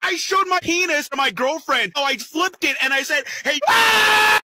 I showed my penis to my girlfriend. So I flipped it and I said, hey,